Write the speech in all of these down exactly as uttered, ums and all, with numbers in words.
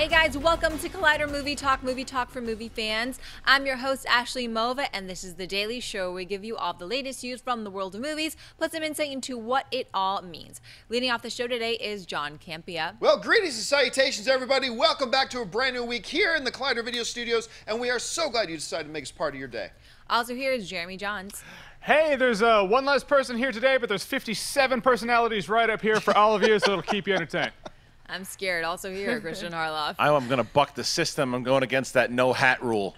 Hey guys, welcome to Collider Movie Talk, Movie Talk for movie fans. I'm your host, Ashley Mova, and this is the daily show where we give you all the latest news from the world of movies, plus some insight into what it all means. Leading off the show today is John Campea. Well, greetings and salutations, everybody. Welcome back to a brand new week here in the Collider Video Studios, and we are so glad you decided to make us part of your day. Also here is Jeremy Jahns. Hey, there's uh, one less person here today, but there's fifty-seven personalities right up here for all of you, so it'll keep you entertained. I'm scared. Also here, Kristian Harloff. I'm going to buck the system. I'm going against that no hat rule.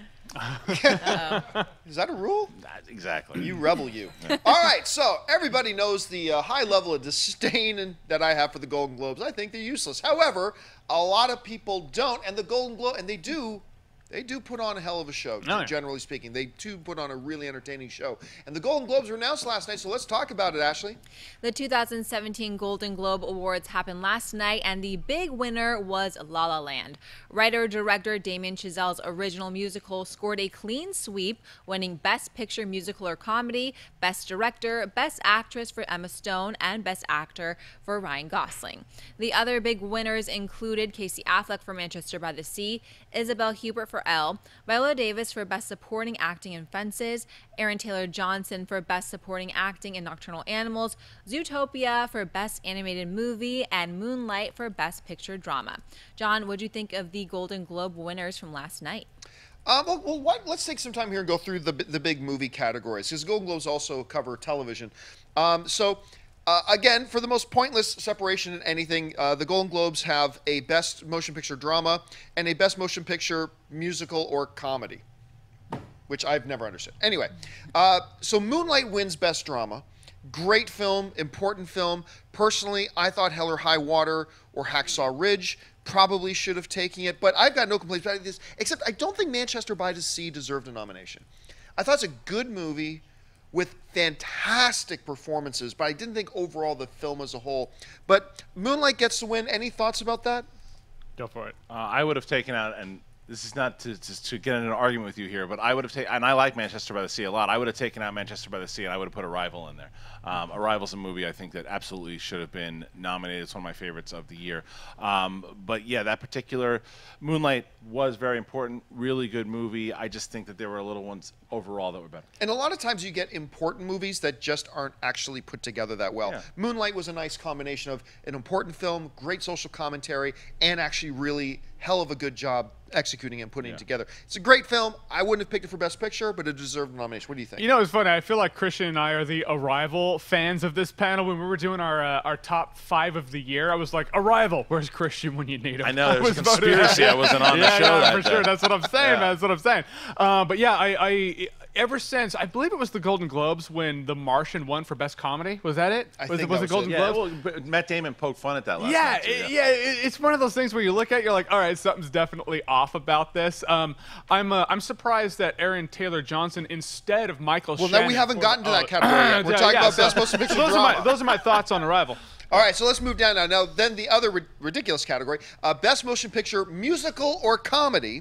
Uh-oh. Is that a rule? Not exactly. You rebel, you. All right, so everybody knows the uh, high level of disdain and, that I have for the Golden Globes. I think they're useless. However, a lot of people don't, and the Golden Globe, and they do. They do put on a hell of a show, Oh, yeah. generally speaking. They do put on a really entertaining show. And the Golden Globes were announced last night, so let's talk about it, Ashley. The two thousand seventeen Golden Globe Awards happened last night, and the big winner was La La Land. Writer-director Damien Chazelle's original musical scored a clean sweep, winning Best Picture Musical or Comedy, Best Director, Best Actress for Emma Stone, and Best Actor for Ryan Gosling. The other big winners included Casey Affleck for Manchester by the Sea, Isabelle Hupert for Elle, Viola Davis for Best Supporting Acting in Fences, Aaron Taylor-Johnson for Best Supporting Acting in Nocturnal Animals, Zootopia for Best Animated Movie, and Moonlight for Best Picture Drama. John, what do you think of the Golden Globe winners from last night? Uh, well, well what, let's take some time here and go through the, the big movie categories, because Golden Globes also cover television. Um, so, uh, again, for the most pointless separation in anything, uh, the Golden Globes have a Best Motion Picture Drama and a Best Motion Picture Musical or Comedy, which I've never understood. Anyway, uh, so Moonlight wins Best Drama. Great film, important film. Personally, I thought Hell or High Water or Hacksaw Ridge probably should have taken it, but I've got no complaints about this, except I don't think Manchester by the Sea deserved a nomination. I thought it's a good movie with fantastic performances, but I didn't think overall the film as a whole. But Moonlight gets the win. Any thoughts about that? Go for it. Uh, I would have taken out, and this is not to, to, to get in an argument with you here, but I would have taken, and I like Manchester by the Sea a lot, I would have taken out Manchester by the Sea and I would have put Arrival in there. Um, Arrival's a movie I think that absolutely should have been nominated. It's one of my favorites of the year. Um, but yeah, that particular Moonlight was very important, really good movie. I just think that there were little ones overall that were better. And a lot of times you get important movies that just aren't actually put together that well. Yeah. Moonlight was a nice combination of an important film, great social commentary, and actually really hell of a good job executing and putting Yeah. it together. It's a great film. I wouldn't have picked it for Best Picture, but it deserved a nomination. What do you think? You know, it's funny. I feel like Kristian and I are the Arrival fans of this panel. When we were doing our uh, our top five of the year, I was like, Arrival, where's Kristian when you need him? I know, there's was a voting- conspiracy. I wasn't on the yeah, show yeah, that for day. sure. That's what I'm saying, Yeah. man. That's what I'm saying. Uh, but yeah, I, I ever since, I believe it was the Golden Globes when The Martian won for Best Comedy. Was that it? I was think it was that the was Golden it. Yeah, Globes? well, but Matt Damon poked fun at that last Yeah, night. too, it- yeah, it- it's one of those things where you look at, you're like, all right, something's definitely off about this. Um, I'm uh, I'm surprised that Aaron Taylor-Johnson instead of Michael Well, Shannon. now we haven't for- gotten to that oh, category yet. We're yeah, talking yeah, about so- Best Motion Picture so those Drama. Are my, those are my thoughts on Arrival. All right, so let's move down now. Now, then the other ri- ridiculous category, uh, Best Motion Picture Musical or Comedy.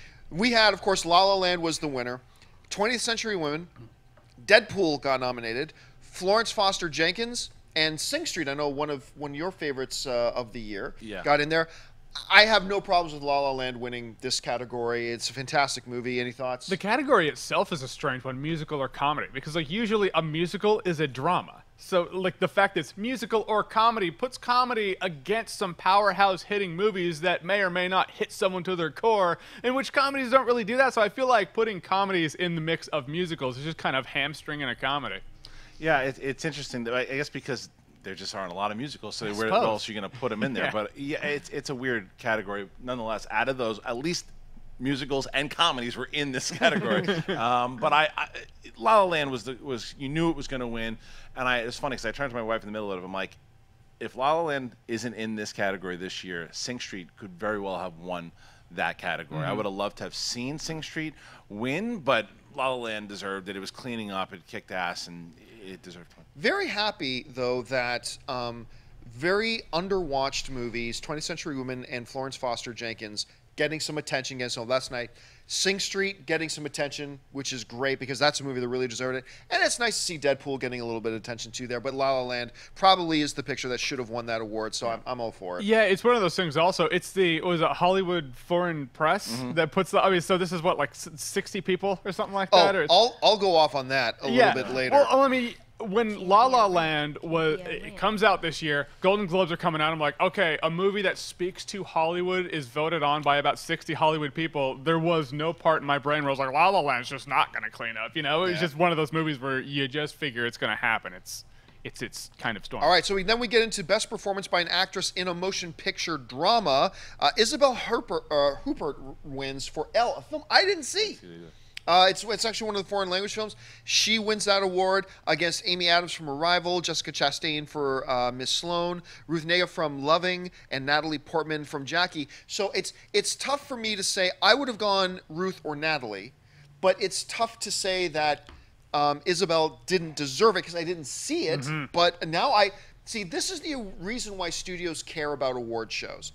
We had, of course, La La Land was the winner. twentieth Century Women, Deadpool got nominated, Florence Foster Jenkins, and Sing Street, I know one of one of your favorites uh, of the year, Yeah. got in there. I have no problems with La La Land winning this category. It's a fantastic movie. Any thoughts? The category itself is a strange one, musical or comedy, because like usually a musical is a drama. So like the fact that it's musical or comedy puts comedy against some powerhouse hitting movies that may or may not hit someone to their core, in which comedies don't really do that. So I feel like putting comedies in the mix of musicals is just kind of hamstringing a comedy. Yeah, it, it's interesting. I I guess because there just aren't a lot of musicals, so I where suppose. else are you going to put them in there? Yeah. But yeah, it's it's a weird category. Nonetheless, out of those, at least musicals and comedies were in this category. um, but I, I, La La Land was the was you knew it was going to win, and I it's funny because I turned to my wife in the middle of it. I'm like, if La La Land isn't in this category this year, Sing Street could very well have won that category. Mm-hmm. I would have loved to have seen Sing Street win, but La La Land deserved it. It was cleaning up, it kicked ass, and it deserved to win. Very happy, though, that um, very underwatched movies, twentieth Century Women and Florence Foster Jenkins, getting some attention against him last night. Sing Street getting some attention, which is great because that's a movie that really deserved it. And it's nice to see Deadpool getting a little bit of attention too there. But La La Land probably is the picture that should have won that award, so I'm, I'm all for it. Yeah, it's one of those things also. It's the, what was it, Hollywood Foreign Press mm-hmm. that puts the, I mean, so this is what, like sixty people or something like that? Oh, or I'll, I'll go off on that a yeah. little bit later. Well, I mean, when La La Land was it comes out this year, Golden Globes are coming out. I'm like, okay, a movie that speaks to Hollywood is voted on by about sixty Hollywood people. There was no part in my brain where I was like, La La Land's just not going to clean up. You know, it's yeah. just one of those movies where you just figure it's going to happen. It's it's its kind of storm. All right, so we, then we get into Best Performance by an Actress in a Motion Picture Drama. Uh, Isabelle Hupert, uh, Hupert wins for Elle, a film I didn't see. Uh, it's it's actually one of the foreign language films. She wins that award against Amy Adams from Arrival, Jessica Chastain for uh, Miss Sloane, Ruth Negga from Loving, and Natalie Portman from Jackie. So it's it's tough for me to say I would have gone Ruth or Natalie, but it's tough to say that um, Isabelle didn't deserve it because I didn't see it. Mm-hmm. But now I see. This is the reason why studios care about award shows.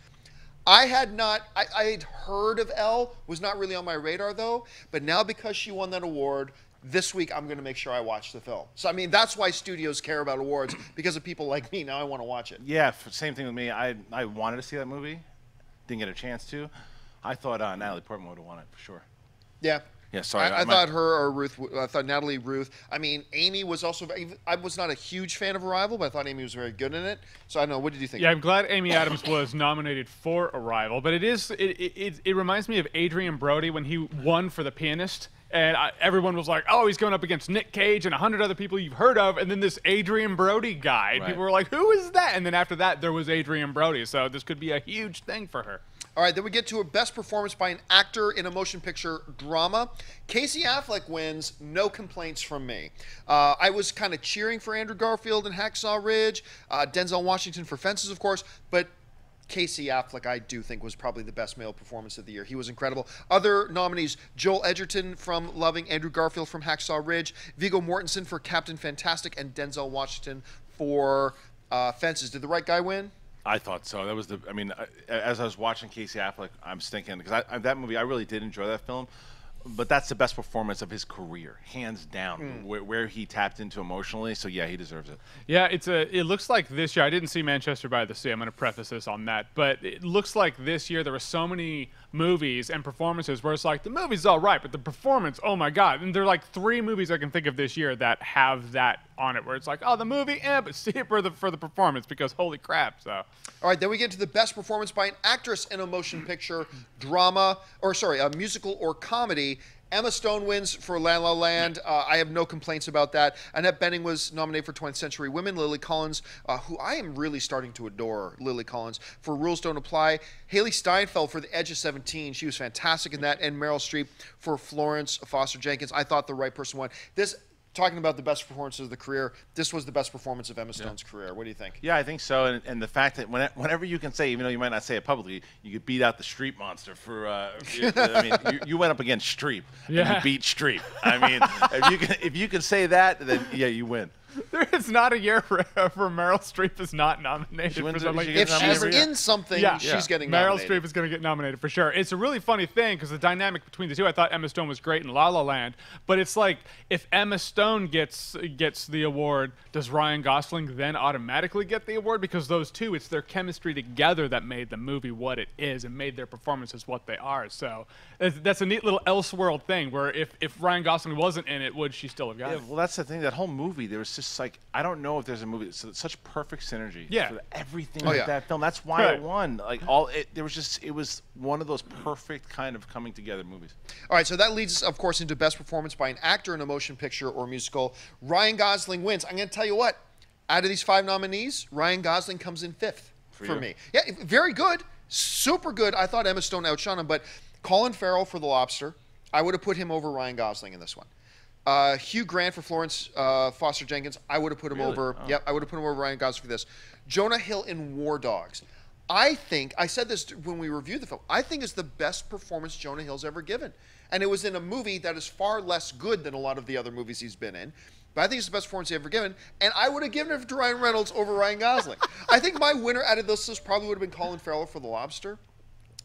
I had not, I, I had heard of Elle, was not really on my radar though, but now because she won that award, this week I'm going to make sure I watch the film. So, I mean, that's why studios care about awards, because of people like me. Now I want to watch it. Yeah, same thing with me. I, I wanted to see that movie, didn't get a chance to. I thought uh, Natalie Portman would have won it for sure. Yeah. Yeah, sorry. I, I, I thought her or Ruth, I thought Natalie, Ruth. I mean, Amy was also, I was not a huge fan of Arrival, but I thought Amy was very good in it. So I don't know, what did you think? Yeah, I'm glad Amy Adams was nominated for Arrival, but it is, it, it, it reminds me of Adrian Brody when he won for The Pianist. And I, everyone was like, oh, he's going up against Nick Cage and a hundred other people you've heard of. And then this Adrian Brody guy. And right. People were like, who is that? And then after that, there was Adrian Brody. So this could be a huge thing for her. All right, then we get to a Best Performance by an Actor in a Motion Picture Drama. Casey Affleck wins, no complaints from me. Uh, I was kind of cheering for Andrew Garfield in Hacksaw Ridge, uh, Denzel Washington for Fences, of course, but Casey Affleck, I do think, was probably the best male performance of the year. He was incredible. Other nominees, Joel Edgerton from Loving, Andrew Garfield from Hacksaw Ridge, Viggo Mortensen for Captain Fantastic, and Denzel Washington for uh, Fences. Did the right guy win? I thought so. That was the. I mean, as I was watching Casey Affleck, I'm thinking because I, that movie, I really did enjoy that film, but that's the best performance of his career, hands down. Mm. Where, where he tapped into emotionally. So yeah, he deserves it. Yeah, it's a. It looks like this year. I didn't see Manchester by the Sea. I'm going to preface this on that, but it looks like this year there were so many movies and performances where it's like the movie's all right, but the performance, oh my god! And there are like three movies I can think of this year that have that on it, where it's like, oh, the movie, eh, but see it for the for the performance because holy crap! So. All right, then we get to the Best Performance by an Actress in a Motion Picture Drama, or sorry, a musical or comedy. Emma Stone wins for La La Land. Uh, I have no complaints about that. Annette Bening was nominated for twentieth Century Women. Lily Collins, uh, who I am really starting to adore, Lily Collins, for Rules Don't Apply. Haley Steinfeld for The Edge of seventeen. She was fantastic in that. And Meryl Streep for Florence Foster Jenkins. I thought the right person won. This... Talking about the best performances of the career, this was the best performance of Emma Stone's yeah. career. What do you think? Yeah, I think so. And, and the fact that when, whenever you can say, even though you might not say it publicly, you could beat out the Streep monster for. Uh, I mean, you, you went up against Streep. Yeah. And you beat Streep. I mean, if you can if you can say that, then yeah, you win. There is not a year for, for Meryl Streep is not nominated for something. Like if she's in something, yeah. she's yeah. getting nominated. Meryl Streep is going to get nominated for sure. It's a really funny thing because the dynamic between the two, I thought Emma Stone was great in La La Land, but it's like if Emma Stone gets gets the award, does Ryan Gosling then automatically get the award? Because those two, it's their chemistry together that made the movie what it is and made their performances what they are. So that's a neat little Elseworld thing where if, if Ryan Gosling wasn't in it, would she still have got yeah, it? Well, that's the thing. That whole movie, there was just like, I don't know if there's a movie, so such perfect synergy yeah. for everything oh, with yeah. that film. That's why right. it won. Like all, it, there was just, it was one of those perfect kind of coming together movies. All right, so that leads us, of course, into Best Performance by an Actor in a Motion Picture or Musical. Ryan Gosling wins. I'm going to tell you what, out of these five nominees, Ryan Gosling comes in fifth for, for me. Yeah, very good, super good. I thought Emma Stone outshone him, but Colin Farrell for The Lobster, I would have put him over Ryan Gosling in this one. Uh, Hugh Grant for Florence uh, Foster Jenkins, I would have put him really? over. Oh. Yep, I would have put him over Ryan Gosling for this. Jonah Hill in War Dogs. I think, I said this when we reviewed the film, I think it's the best performance Jonah Hill's ever given. And it was in a movie that is far less good than a lot of the other movies he's been in. But I think it's the best performance he's ever given. And I would have given it to Ryan Reynolds over Ryan Gosling. I think my winner out of this list probably would have been Colin Farrell for The Lobster.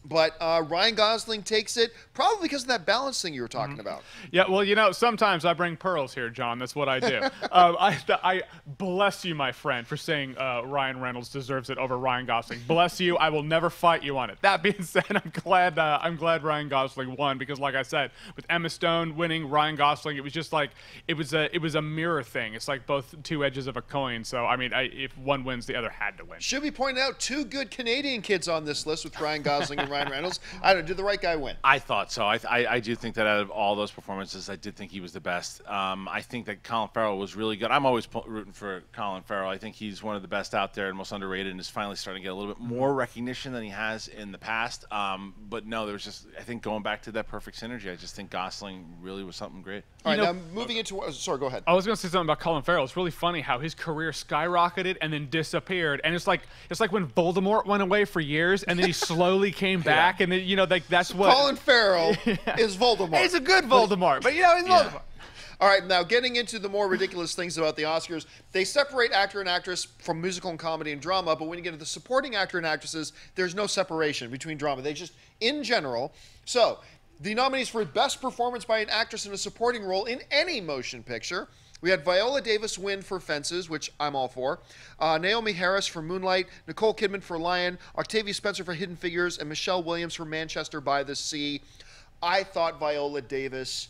But uh, Ryan Gosling takes it, probably because of that balance thing you were talking Mm-hmm. about. Yeah, well, you know, sometimes I bring pearls here, John. That's what I do. um, I, I bless you, my friend, for saying uh, Ryan Reynolds deserves it over Ryan Gosling. Bless you. I will never fight you on it. That being said, I'm glad uh, I'm glad Ryan Gosling won because, like I said, with Emma Stone winning, Ryan Gosling, it was just like it was a it was a mirror thing. It's like both two edges of a coin. So I mean, I, if one wins, the other had to win. Should be pointed out two good Canadian kids on this list with Ryan Gosling and Ryan Reynolds. I don't know, did the right guy win? I thought so. I, I, I do think that out of all those performances, I did think he was the best. Um, I think that Colin Farrell was really good. I'm always po- rooting for Colin Farrell. I think he's one of the best out there and most underrated and is finally starting to get a little bit more recognition than he has in the past. Um, but no, there was just, I think going back to that perfect synergy, I just think Gosling really was something great. All right, You know- now moving into, uh, sorry, go ahead. I was going to say something about Colin Farrell. It's really funny how his career skyrocketed and then disappeared. And it's like it's like when Voldemort went away for years and then he slowly came back. And then, you know, like that's what Colin Farrell is Voldemort. He's a good Voldemort, but you know, he's Yeah. Voldemort. All right, now getting into the more ridiculous things about the Oscars, they separate actor and actress from musical and comedy and drama, but when you get to the supporting actor and actresses, there's no separation between drama. They just, in general, so the nominees for Best Performance by an Actress in a Supporting Role in any motion picture, we had Viola Davis win for Fences, which I'm all for, uh, Naomi Harris for Moonlight, Nicole Kidman for Lion, Octavia Spencer for Hidden Figures, and Michelle Williams for Manchester by the Sea. I thought Viola Davis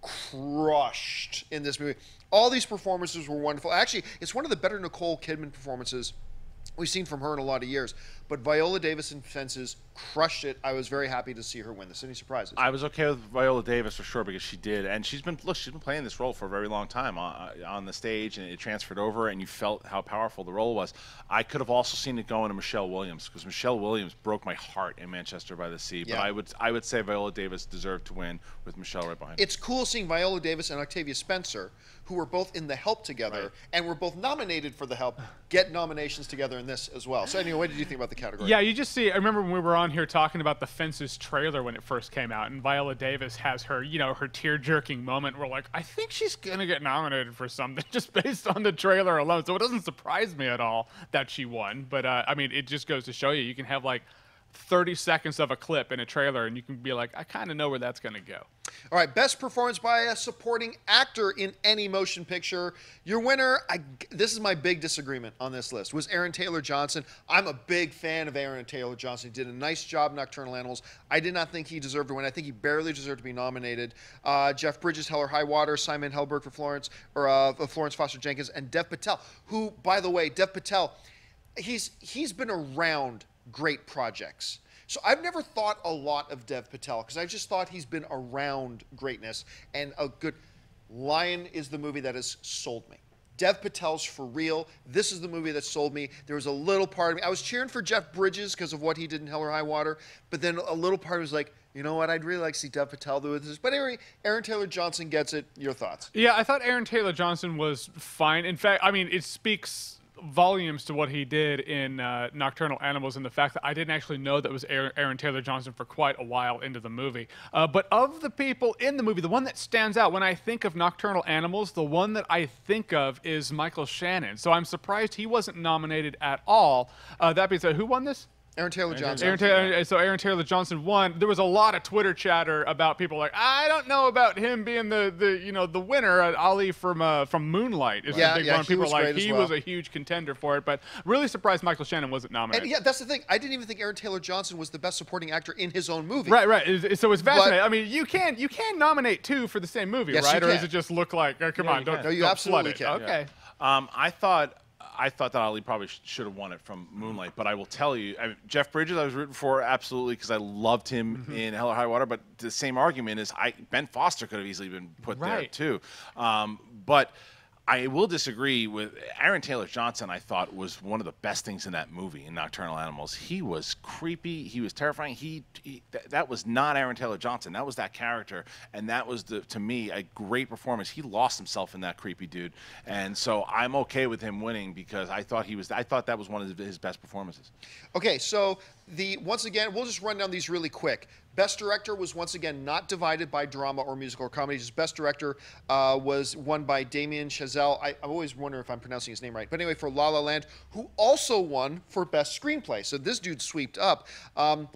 crushed in this movie. All these performances were wonderful. Actually, it's one of the better Nicole Kidman performances we've seen from her in a lot of years. But Viola Davis in Fences crushed it. I was very happy to see her win this. Any surprises? I was okay with Viola Davis for sure because she did, and she's been look. She's been playing this role for a very long time on, on the stage, and it transferred over, and you felt how powerful the role was. I could have also seen it going to Michelle Williams because Michelle Williams broke my heart in Manchester by the Sea. But Yeah. I would I would say Viola Davis deserved to win with Michelle right behind her. It's cool seeing Viola Davis and Octavia Spencer, who were both in The Help together Right. and were both nominated for The Help, get nominations together in this as well. So anyway, what did you think about the category? Yeah, you just see. I remember when we were on here talking about the Fences trailer when it first came out, and Viola Davis has her, you know, her tear-jerking moment. We're like, I think she's gonna get nominated for something just based on the trailer alone. So it doesn't surprise me at all that she won. But uh, I mean, it just goes to show you, you can have like thirty seconds of a clip in a trailer, and you can be like, I kind of know where that's gonna go. All right, best performance by a supporting actor in any motion picture. Your winner, I, this is my big disagreement on this list, was Aaron Taylor-Johnson. I'm a big fan of Aaron Taylor-Johnson. He did a nice job in Nocturnal Animals. I did not think he deserved to win. I think he barely deserved to be nominated. Uh, Jeff Bridges, Hell or High Water, Simon Helberg for Florence, or uh, Florence Foster Jenkins, and Dev Patel, who, by the way, Dev Patel, he's he's been around great projects. So I've never thought a lot of Dev Patel because I just thought he's been around greatness and a good. Lion is the movie that has sold me. Dev Patel's for real. This is the movie that sold me. There was a little part of me. I was cheering for Jeff Bridges because of what he did in Hell or High Water, but then a little part was like, you know what? I'd really like to see Dev Patel do this. But anyway, Aaron Taylor-Johnson gets it. Your thoughts? Yeah, I thought Aaron Taylor-Johnson was fine. In fact, I mean, it speaks volumes to what he did in uh, Nocturnal Animals and the fact that I didn't actually know that was Aaron, Aaron Taylor-Johnson for quite a while into the movie. Uh, but of the people in the movie, the one that stands out when I think of Nocturnal Animals, the one that I think of is Michael Shannon. So I'm surprised he wasn't nominated at all. Uh, that being said, who won this? Aaron Taylor-Johnson. Aaron Taylor, so Aaron Taylor-Johnson won. There was a lot of Twitter chatter about people like, I don't know about him being the, the you know the winner. Uh, Ali from uh, from Moonlight is Yeah, the big yeah, one. he People was are like great as he well. was a huge contender for it, but really surprised Michael Shannon wasn't nominated. And yeah, that's the thing. I didn't even think Aaron Taylor-Johnson was the best supporting actor in his own movie. Right, right. It's- So it's fascinating. I mean, you can you can nominate two for the same movie, Yes, right? you Or does can. it just look like, oh, come Yeah, on, you don't, can. No, you don't absolutely flood it. can. Okay. Um, I thought I thought that Ali probably sh- should have won it from Moonlight, but I will tell you, I mean, Jeff Bridges, I was rooting for absolutely because I loved him Mm-hmm. in Hell or High Water. But the same argument is, I Ben Foster could have easily been put there Right. too. Um, but I will disagree with Aaron Taylor-Johnson. I thought was one of the best things in that movie in Nocturnal Animals. He was creepy. He was terrifying. He, he th- that was not Aaron Taylor-Johnson. That was that character, and that was the to me a great performance. He lost himself in that creepy dude, and so I'm okay with him winning because I thought he was. I thought that was one of his best performances. Okay, so the once again, we'll just run down these really quick. Best Director was once again not divided by drama or musical or comedy. Just Best Director uh, was won by Damien Chazelle. I, I always wonder if I'm pronouncing his name right. But anyway, for La La Land, who also won for Best Screenplay. So this dude sweeped up. Um,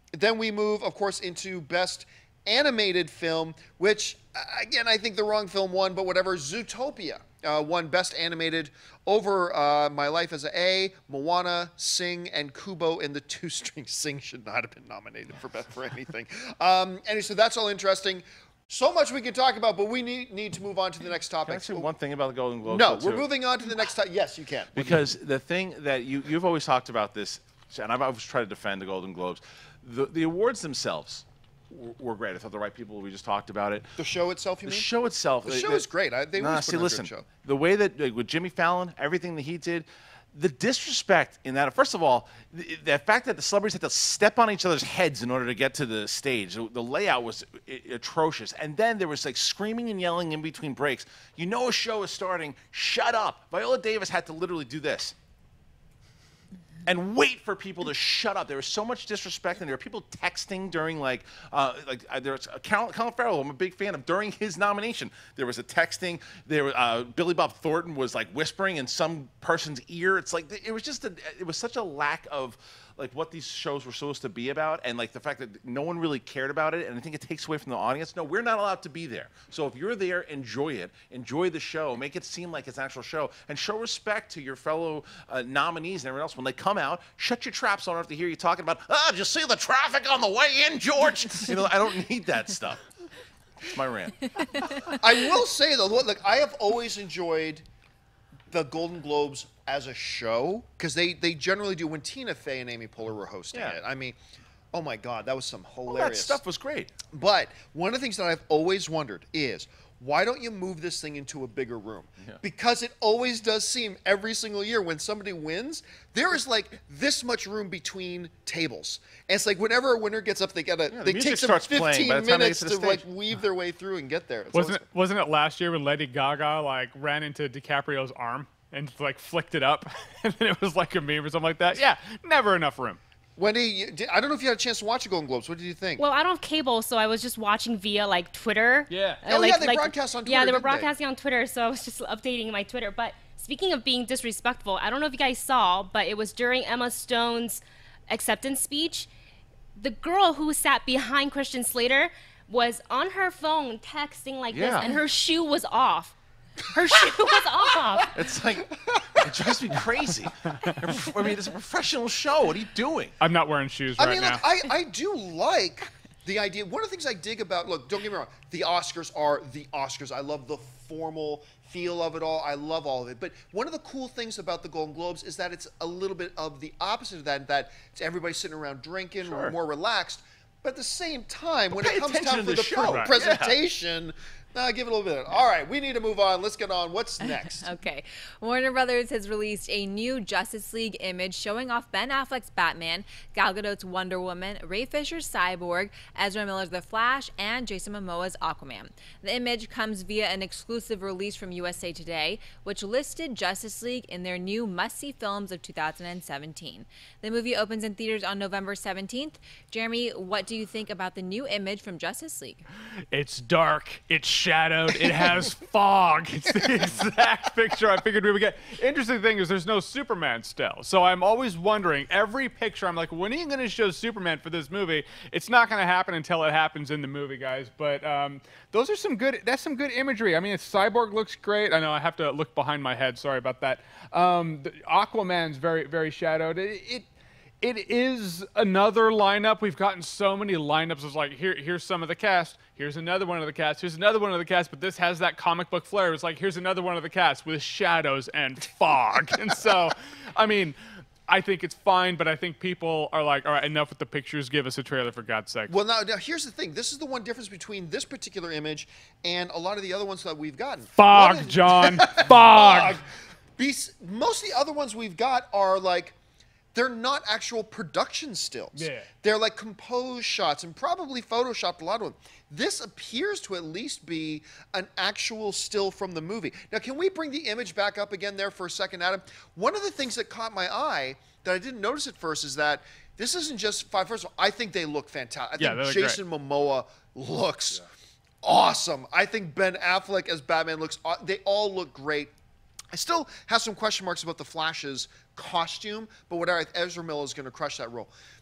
then we move, of course, into Best Animated Film, which, again, I think the wrong film won, but whatever. Zootopia uh, won Best Animated over uh, My Life as a A, Moana, Sing, and Kubo, and the Two-String. Sing should not have been nominated for for anything. Um, anyway, so that's all interesting. So much we can talk about, but we need, need to move on to the next topic. Can I say one thing about the Golden Globes? No, though, we're too? moving on to the next topic. Yes, you can. Because the thing that you, you've always talked about this, and I've always tried to defend the Golden Globes, the, the awards themselves were, were great. I thought the right people, we just talked about it. The show itself, you The mean? show itself. The they- show they- is great. I, they Nah, always see, put on a listen, good show. the way that, like, with Jimmy Fallon, everything that he did, the disrespect in that, first of all, the, the fact that the celebrities had to step on each other's heads in order to get to the stage, the, the layout was I- atrocious. And then there was like screaming and yelling in between breaks. You know a show is starting, shut up. Viola Davis had to literally do this and wait for people to shut up. There was so much disrespect, and there were people texting during, like, uh, like uh, there was uh, Colin, Colin Farrell. I'm a big fan of. During his nomination, there was a texting. There, uh, Billy Bob Thornton was like whispering in some person's ear. It's like it was just a, it was such a lack of like what these shows were supposed to be about, and like the fact that no one really cared about it. And I think it takes away from the audience. No, we're not allowed to be there. So if you're there, enjoy it, enjoy the show, make it seem like it's an actual show, and show respect to your fellow uh, nominees and everyone else when they come out. Shut your traps so I don't have to hear you talking about, ah, did you see the traffic on the way in, George? You know, I don't need that stuff. It's my rant. I will say though, look, I have always enjoyed the Golden Globes as a show because they they generally do. When Tina Fey and Amy Poehler were hosting Yeah. it, I mean, oh my God, that was some hilarious Well, that stuff was great. But one of the things that I've always wondered is, why don't you move this thing into a bigger room? Yeah. Because it always does seem every single year when somebody wins, there is like this much room between tables. And it's like whenever a winner gets up, they gotta Yeah, the they music take them starts playing fifteen by the time they minutes get to, to the like stage. weave their way through and get there. It's Wasn't always- it, wasn't it last year when Lady Gaga like ran into DiCaprio's arm and like flicked it up, and then it was like a meme or something like that? Yeah, never enough room. Wendy, you, did- I don't know if you had a chance to watch the Golden Globes. What did you think? Well, I don't have cable, so I was just watching via like Twitter. Yeah. Uh, Oh, like, yeah, they like- broadcast on Yeah, Twitter, they were didn't they? broadcasting on Twitter, so I was just updating my Twitter. But speaking of being disrespectful, I don't know if you guys saw, but it was during Emma Stone's acceptance speech. The girl who sat behind Christian Slater was on her phone texting like Yeah. this, and her shoe was off. Her shoe was off. It's like, it drives me crazy. I mean, it's a professional show. What are you doing? I'm not wearing shoes I right mean, now. look, I, I do like the idea. One of the things I dig about, look, don't get me wrong, the Oscars are the Oscars. I love the formal feel of it all. I love all of it. But one of the cool things about the Golden Globes is that it's a little bit of the opposite of that, that it's everybody sitting around drinking, Sure. more relaxed. But at the same time, when pay it comes attention time to for the the show. pre- Right. presentation, nah, give it a little bit. All right, we need to move on. Let's get on. What's next? Okay. Warner Brothers has released a new Justice League image showing off Ben Affleck's Batman, Gal Gadot's Wonder Woman, Ray Fisher's Cyborg, Ezra Miller's The Flash, and Jason Momoa's Aquaman. The image comes via an exclusive release from U S A Today, which listed Justice League in their new must-see films of two thousand seventeen. The movie opens in theaters on November seventeenth. Jeremy, what do you think about the new image from Justice League? It's dark. It's shadowed. It has fog. It's the exact picture I figured we would get. Interesting thing is there's no Superman still. So I'm always wondering, every picture, I'm like, when are you going to show Superman for this movie? It's not going to happen until it happens in the movie, guys. But um, those are some good, that's some good imagery. I mean, Cyborg looks great. I know I have to look behind my head. Sorry about that. Um, the Aquaman's very, very shadowed. It, it It is another lineup. We've gotten so many lineups. It's like, here, here's some of the cast. Here's another one of the cast. Here's another one of the cast. But this has that comic book flair. It's like, here's another one of the cast with shadows and fog. And so, I mean, I think it's fine. But I think people are like, all right, enough with the pictures. Give us a trailer, for God's sake. Well, now, now here's the thing. This is the one difference between this particular image and a lot of the other ones that we've gotten. Fog, One is- John. Fog. Bes- Most of the other ones we've got are like, they're not actual production stills. Yeah. They're like composed shots and probably photoshopped, a lot of them. This appears to at least be an actual still from the movie. Now, can we bring the image back up again there for a second, Adam? One of the things that caught my eye that I didn't notice at first is that this isn't just five. First of all, I think they look fantastic. I Yeah, they think look Jason Momoa looks awesome. I think Ben Affleck as Batman looks, aw- they all look great. I still have some question marks about the Flash's costume, but whatever, Ezra Miller is going to crush that role.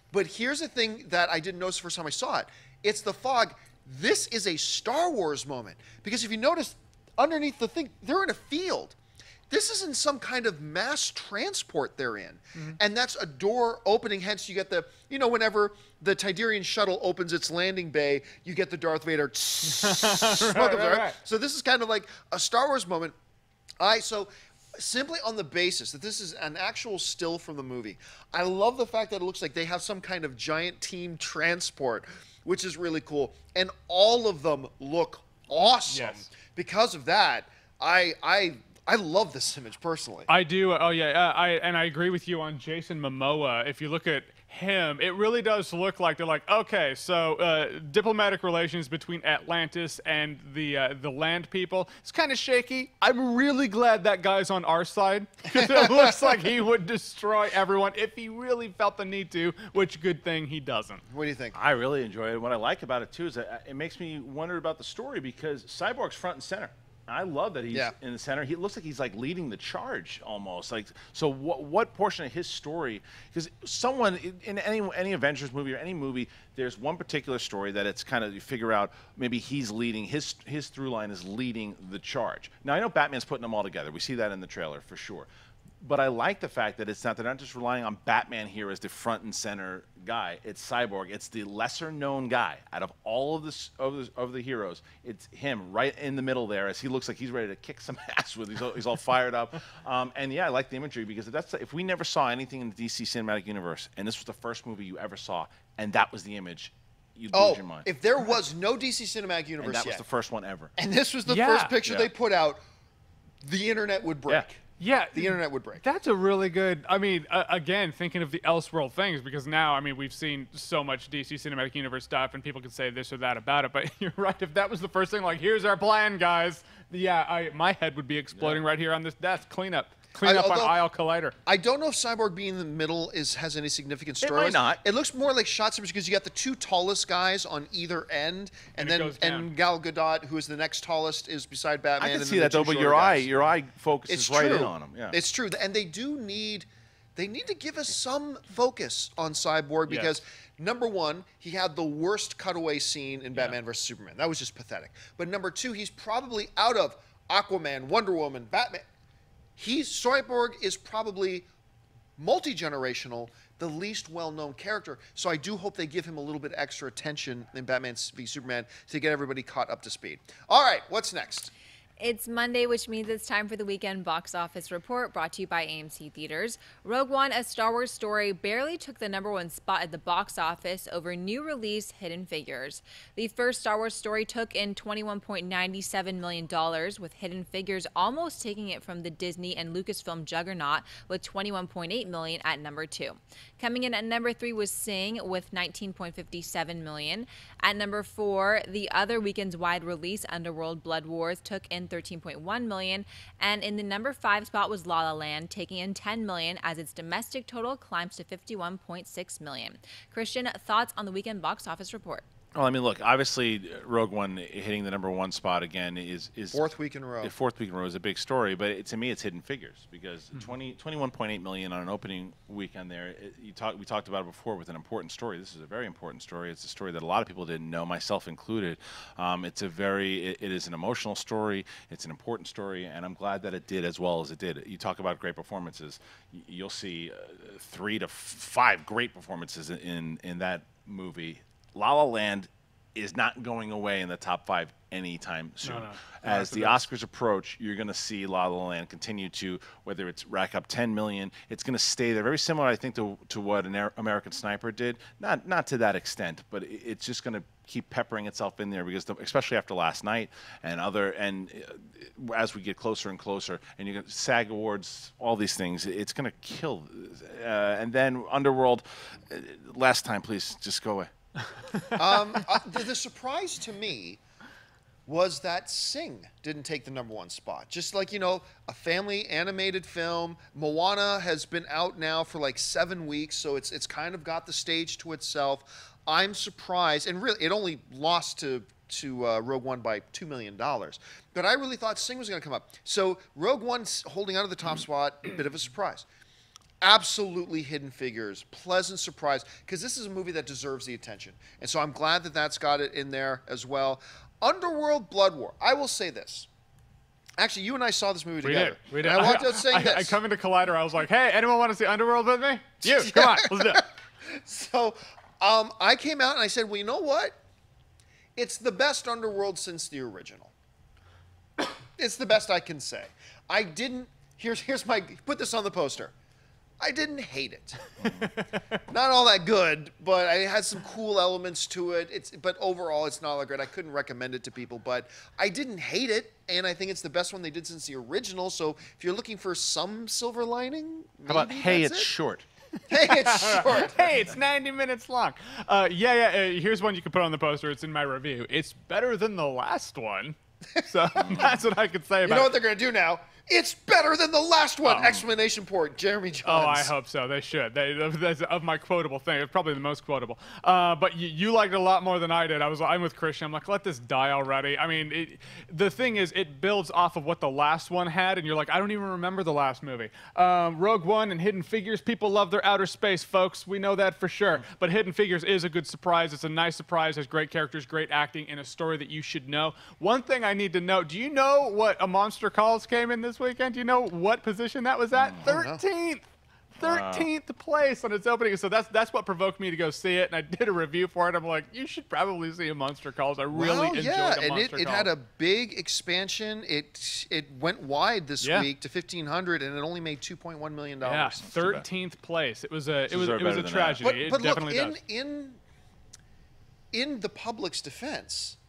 But here's the thing that I didn't notice the first time I saw it. It's the fog. This is a Star Wars moment. Because if you notice, underneath the thing, they're in a field. This isn't some kind of mass transport they're in. Mm-hmm. And that's a door opening, hence you get the, you know, whenever the Tiderian shuttle opens its landing bay, you get the Darth Vader right, right, right. So this is kind of like a Star Wars moment. I so simply on the basis that this is an actual still from the movie, I love the fact that it looks like they have some kind of giant team transport, which is really cool. And all of them look awesome. Yes. Because of that, I I I love this image personally. I do. Oh yeah, uh, I and I agree with you on Jason Momoa. If you look at him, it really does look like they're like, okay, so uh, diplomatic relations between Atlantis and the uh, the land people. It's kind of shaky. I'm really glad that guy's on our side because it looks like he would destroy everyone if he really felt the need to. Which good thing he doesn't. What do you think? I really enjoy it. What I like about it too is that it makes me wonder about the story because Cyborg's front and center. I love that he's yeah. in the center. He looks like he's like leading the charge almost. Like, so what? What portion of his story? Because someone in any any Avengers movie or any movie, there's one particular story that it's kind of you figure out maybe he's leading his his through line is leading the charge. Now I know Batman's putting them all together. We see that in the trailer for sure. But I like the fact that it's not, they're not just relying on Batman here as the front and center guy. It's Cyborg. It's the lesser known guy out of all of, this, of, the, of the heroes. It's him right in the middle there as he looks like he's ready to kick some ass with. He's all, he's all fired up. Um, and yeah, I like the imagery because if, that's, if we never saw anything in the D C Cinematic Universe and this was the first movie you ever saw and that was the image, you'd oh, lose your mind. If there was no D C Cinematic Universe and that yet, was the first one ever. And this was the yeah. first picture yeah. they put out, the internet would break. Yeah. Yeah, the internet would break. That's a really good. I mean, uh, again, thinking of the Elseworld things, because now, I mean, we've seen so much D C Cinematic Universe stuff, and people can say this or that about it. But you're right. If that was the first thing, like, here's our plan, guys. Yeah, I, my head would be exploding yeah. right here on this desk. Clean up. Clean I, up although, on Aisle Collider. I don't know if Cyborg being in the middle is has any significant story. It might not. It looks more like shots because you got the two tallest guys on either end, and, And then and Gal Gadot, who is the next tallest, is beside Batman. I can and see then that the though, two but your shorter eye, guys. your eye focuses It's right true. in on him. Yeah, it's true, and they do need they need to give us some focus on Cyborg because. Yes. Number one, he had the worst cutaway scene in Batman yeah. versus Superman. That was just pathetic. But number two, he's probably out of Aquaman, Wonder Woman, Batman. He's Cyborg is probably multi-generational, the least well-known character. So I do hope they give him a little bit extra attention in Batman v Superman to get everybody caught up to speed. All right, what's next? It's Monday, which means it's time for the weekend box office report brought to you by A M C Theaters. Rogue One, a Star Wars story, barely took the number one spot at the box office over new release Hidden Figures. The first Star Wars story took in twenty-one point nine seven million dollars, with Hidden Figures almost taking it from the Disney and Lucasfilm juggernaut with twenty-one point eight million dollars at number two. Coming in at number three was Sing with nineteen point five seven million dollars. At number four, the other weekend's wide release Underworld Blood Wars took in thirteen point one million dollars, and in the number five spot was La La Land, taking in ten million dollars as its domestic total climbs to fifty-one point six million dollars. Kristian, thoughts on the weekend box office report? Well, I mean, look, obviously, Rogue One hitting the number one spot again is is fourth week in a row. The fourth week in a row is a big story, but it, to me, it's Hidden Figures because mm-hmm. twenty, twenty-one point eight million on an opening weekend there. It, you talk, we talked about it before with an important story. This is a very important story. It's a story that a lot of people didn't know, myself included. Um, it's a very, it, it is an emotional story. It's an important story, and I'm glad that it did as well as it did. You talk about great performances. You'll see uh, three to f- five great performances in in that movie. La La Land is not going away in the top five anytime soon. No, no. As the Oscars approach, you're going to see La La Land continue to, whether it's rack up ten million, it's going to stay there. Very similar, I think, to, to what an American Sniper did. Not not to that extent, but it, it's just going to keep peppering itself in there because, the, especially after last night and other, and uh, as we get closer and closer, and you get SAG Awards, all these things, it's going to kill. Uh, and then Underworld, uh, last time, please, just go away. um, uh, the, the surprise to me was that Sing didn't take the number one spot. Just like, you know, a family animated film. Moana has been out now for like seven weeks, so it's it's kind of got the stage to itself. I'm surprised, and really, it only lost to to uh, Rogue One by two million dollars. But I really thought Sing was going to come up. So Rogue One's holding out of the top spot, a bit of a surprise. absolutely Hidden Figures, pleasant surprise, because this is a movie that deserves the attention. And so I'm glad that that's got it in there as well. Underworld Blood War. I will say this. Actually, you and I saw this movie We together. did. We did. And I walked out saying I, this. I come into Collider. I was like, "Hey, anyone want to see Underworld with me? You, come on, let's do it." So um, I came out and I said, well, you know what? It's the best Underworld since the original. It's the best I can say. I didn't, here's, here's my, put this on the poster. I didn't hate it. Not all that good, but I had some cool elements to it. It's, but overall, it's not all that great. I couldn't recommend it to people, but I didn't hate it, and I think it's the best one they did since the original. So if you're looking for some silver lining, How about, maybe hey, that's it's it. short? Hey, it's short. Hey, it's ninety minutes long. Uh, yeah, yeah. Uh, here's one you can put on the poster. It's in my review. It's better than the last one. So that's what I could say You about know it. what they're going to do now? It's better than the last one! Oh. Exclamation point. Jeremy Jahns. Oh, I hope so. They should. They, that's of my quotable thing. It's probably the most quotable. Uh, but you, you liked it a lot more than I did. I was. I'm with Kristian. I'm like, let this die already. I mean, it, the thing is, it builds off of what the last one had, and you're like, I don't even remember the last movie. Um, Rogue One and Hidden Figures. People love their outer space, folks. We know that for sure. But Hidden Figures is a good surprise. It's a nice surprise. Has great characters, great acting, and a story that you should know. One thing I need to know: do you know what A Monster Calls came in this weekend? Do you know what position that was at? thirteenth. thirteenth place on its opening. So that's that's what provoked me to go see it, and I did a review for it. I'm like, you should probably see A Monster Calls. I really well, enjoyed yeah, A and Monster it, it Calls. had a big expansion. It it went wide this Yeah. week to fifteen hundred, and it only made two point one million yeah, dollars. thirteenth place. It was a it was Deserve it was better a than that. tragedy. But, it but look, definitely in, does. in in the public's defense,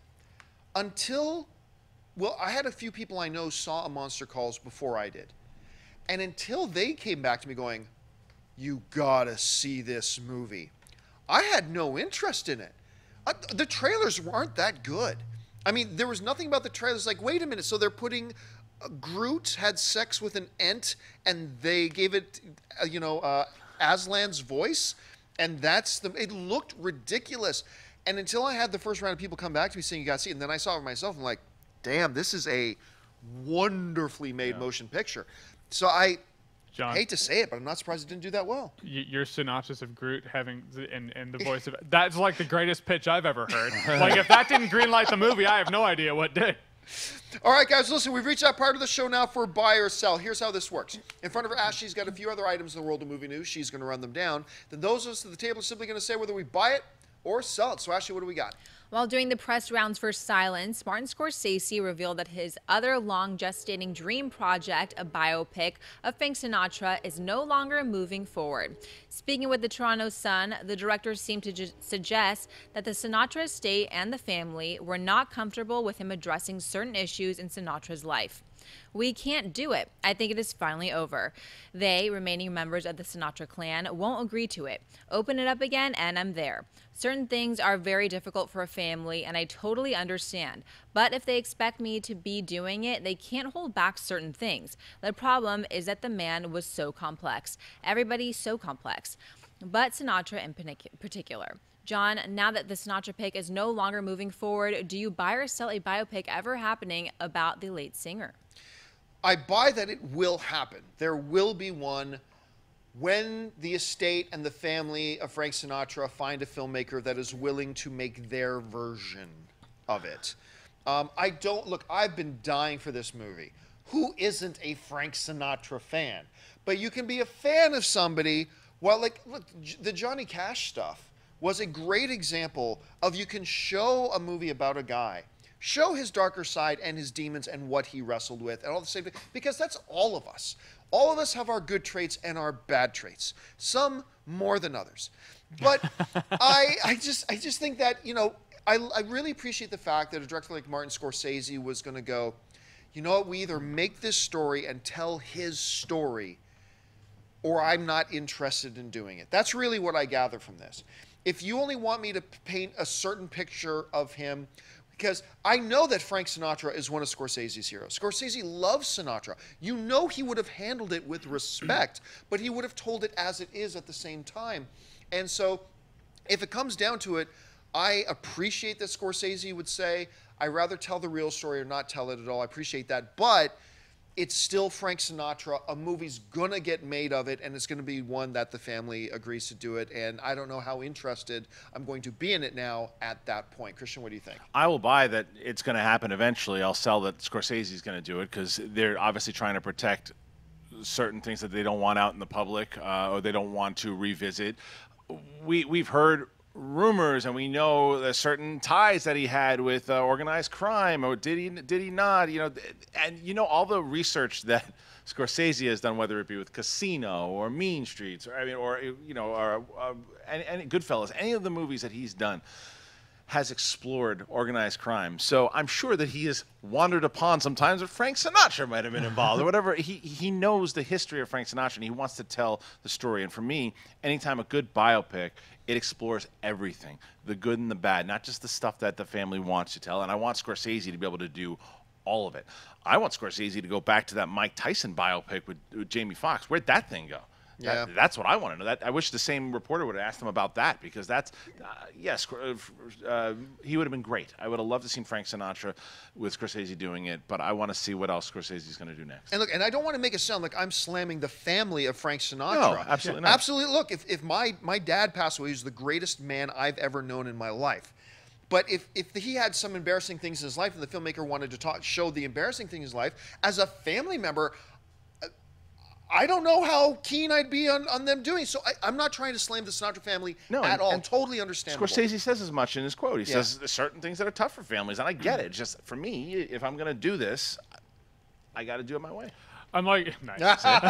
until well, I had a few people I know saw A Monster Calls before I did, and until they came back to me going, "You gotta see this movie," I had no interest in it. Uh, the trailers weren't that good. I mean, there was nothing about the trailers like, wait a minute, so they're putting uh, Groot had sex with an ent, and they gave it, uh, you know, uh, Aslan's voice, and that's the. It looked ridiculous, and until I had the first round of people come back to me saying you got to see it, and then I saw it myself, I'm like, damn, this is a wonderfully made Yeah. motion picture. So I. John, hate to say it, but I'm not surprised it didn't do that well. y- your synopsis of Groot having the, and, and the voice of that's like the greatest pitch I've ever heard. Like if that didn't greenlight the movie, I have no idea what did. All right, guys, listen, we've reached that part of the show now for buy or sell. Here's how this works. In front of her, Ashley's got a few other items in the world of movie news. She's going to run them down. Then those of us at the table are simply going to say whether we buy it or sell it. So, Ashley, what do we got? While doing the press rounds for Silence, Martin Scorsese revealed that his other long gestating dream project, a biopic of Frank Sinatra, is no longer moving forward. Speaking with the Toronto Sun, the director seemed to ju- suggest that the Sinatra estate and the family were not comfortable with him addressing certain issues in Sinatra's life. We can't do it. I think it is finally over. They, remaining members of the Sinatra clan, won't agree to it. Open it up again and I'm there. Certain things are very difficult for a family and I totally understand. But if they expect me to be doing it, they can't hold back certain things. The problem is that the man was so complex. Everybody so complex. But Sinatra in panic- particular. John, now that the Sinatra pick is no longer moving forward, do you buy or sell a biopic ever happening about the late singer? I buy that it will happen. There will be one when the estate and the family of Frank Sinatra find a filmmaker that is willing to make their version of it. Um, I don't, look, I've been dying for this movie. Who isn't a Frank Sinatra fan? But you can be a fan of somebody, well, like, look, the Johnny Cash stuff was a great example of you can show a movie about a guy, show his darker side and his demons and what he wrestled with and all the same thing, because that's all of us. All of us have our good traits and our bad traits, some more than others. But I, I just, I just think that, you know, I, I really appreciate the fact that a director like Martin Scorsese was going to go, you know what, we either make this story and tell his story, or I'm not interested in doing it. That's really what I gather from this. If you only want me to paint a certain picture of him, because I know that Frank Sinatra is one of Scorsese's heroes. Scorsese loves Sinatra. You know he would have handled it with respect, but he would have told it as it is at the same time. And so if it comes down to it, I appreciate that Scorsese would say, I'd rather tell the real story or not tell it at all. I appreciate that. But it's still Frank Sinatra. A movie's gonna get made of it, and it's gonna be one that the family agrees to do it. And I don't know how interested I'm going to be in it now at that point. Kristian, what do you think? I will buy that it's going to happen eventually. I'll sell that Scorsese's going to do it because they're obviously trying to protect certain things that they don't want out in the public uh, or they don't want to revisit. We we've heard rumors and we know there's certain ties that he had with uh, organized crime, or did he did he not? You know, and you know all the research that Scorsese has done, whether it be with Casino or Mean Streets, or I mean, or you know, or uh, and, and Goodfellas, any of the movies that he's done has explored organized crime. So I'm sure that he has wandered upon sometimes that Frank Sinatra might have been involved or whatever. He he knows the history of Frank Sinatra and he wants to tell the story. And for me, anytime a good biopic, it explores everything, the good and the bad, not just the stuff that the family wants to tell. And I want Scorsese to be able to do all of it. I want Scorsese to go back to that Mike Tyson biopic with, with Jamie Foxx. Where'd that thing go? Yeah. That, that's what I want to know. That, I wish the same reporter would have asked him about that, because that's, uh, yes, uh, he would have been great. I would have loved to see Frank Sinatra with Scorsese doing it, but I want to see what else Scorsese's going to do next. And look, and I don't want to make it sound like I'm slamming the family of Frank Sinatra. No, absolutely not. Absolutely. Look, if, if my, my dad passed away, he was the greatest man I've ever known in my life. But if, if he had some embarrassing things in his life and the filmmaker wanted to talk, show the embarrassing thing in his life, as a family member, I don't know how keen I'd be on, on them doing. So I, I'm not trying to slam the Sinatra family no, at and, all. And totally understandable. Scorsese says as much in his quote. He yeah. says there's certain things that are tough for families, and I get it. Just for me, if I'm going to do this, I got to do it my way. I'm like, nice.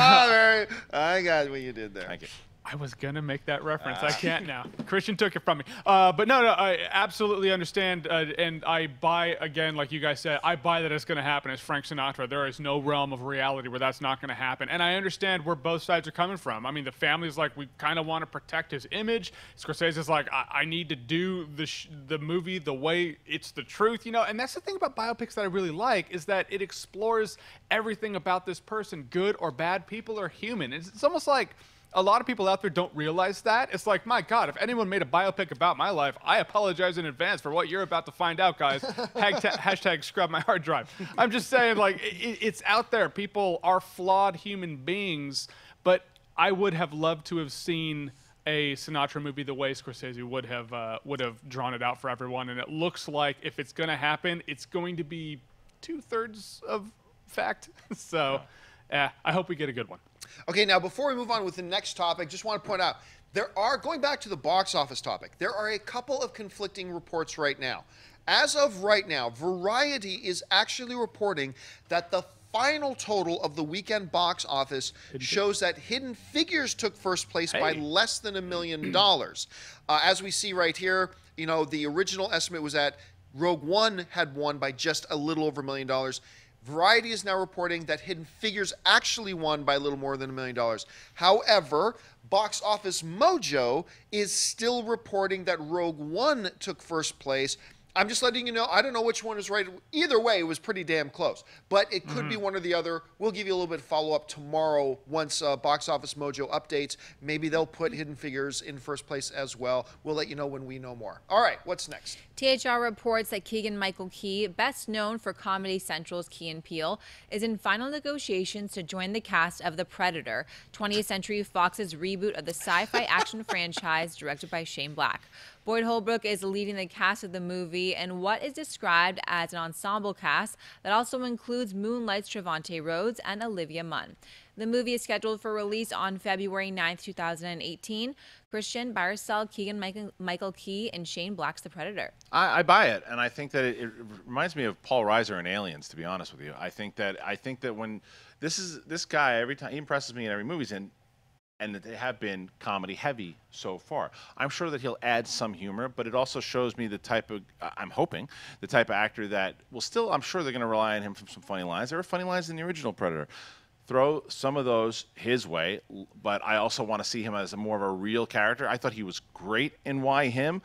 I got what you did there. Thank you. I was gonna make that reference. I can't now. Kristian took it from me. Uh, but no, no, I absolutely understand, uh, and I buy, again, like you guys said, I buy that it's gonna happen. As Frank Sinatra, there is no realm of reality where that's not gonna happen. And I understand where both sides are coming from. I mean, the family's like, we kind of want to protect his image. Scorsese's like, I, I need to do the sh the movie the way it's the truth, you know. And that's the thing about biopics that I really like, is that it explores everything about this person, good or bad. People are human. It's, it's almost like a lot of people out there don't realize that. It's like, my God, if anyone made a biopic about my life, I apologize in advance for what you're about to find out, guys. Hashtag, hashtag scrub my hard drive. I'm just saying, like, it, it's out there. People are flawed human beings, but I would have loved to have seen a Sinatra movie the way Scorsese would have uh, would have drawn it out for everyone. And it looks like if it's going to happen, it's going to be two-thirds of fact. So, yeah, I hope we get a good one. Okay, now before we move on with the next topic, just want to point out, there are, going back to the box office topic, there are a couple of conflicting reports right now. As of right now, Variety is actually reporting that the final total of the weekend box office shows that Hidden Figures took first place hey. by less than a million dollars. Uh, as we see right here, you know, the original estimate was that Rogue One had won by just a little over a million dollars. Variety is now reporting that Hidden Figures actually won by a little more than a million dollars. However, Box Office Mojo is still reporting that Rogue One took first place. I'm just letting you know, I don't know which one is right. Either way, it was pretty damn close. But it could mm-hmm. be one or the other. We'll give you a little bit of follow-up tomorrow once uh, Box Office Mojo updates. Maybe they'll put Hidden Figures in first place as well. We'll let you know when we know more. All right, what's next? T H R reports that Keegan-Michael Key, best known for Comedy Central's Key and Peele, is in final negotiations to join the cast of The Predator, twentieth Century Fox's reboot of the sci-fi action franchise directed by Shane Black. Boyd Holbrook is leading the cast of the movie in what is described as an ensemble cast that also includes Moonlight's Trevante Rhodes and Olivia Munn. The movie is scheduled for release on February ninth, two thousand eighteen. Kristian, buy or sell Keegan-Michael Michael Key and Shane Black's The Predator? I, I buy it, and I think that it, it reminds me of Paul Reiser in Aliens. To be honest with you, I think that I think that when this is this guy, every time he impresses me in every movie he's in, and that they have been comedy heavy so far. I'm sure that he'll add some humor, but it also shows me the type of, I'm hoping, the type of actor that will still, I'm sure they're going to rely on him for some funny lines. There were funny lines in the original Predator. Throw some of those his way, but I also want to see him as a more of a real character. I thought he was great in Why Him,